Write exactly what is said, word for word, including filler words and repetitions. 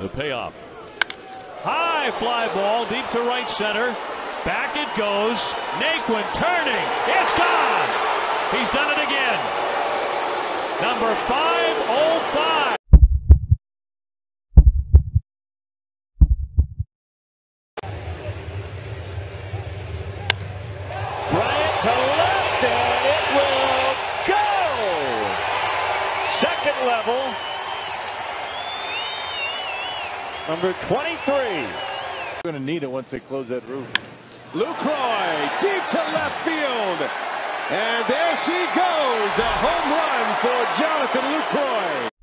The payoff. High fly ball deep to right center. Back it goes. Naquin turning. It's gone. He's done it again. Number five oh five. Bryant to left, and it will go. Second level. Number twenty-three. Going to need it once they close that roof. Lucroy deep to left field. And there she goes. A home run for Jonathan Lucroy.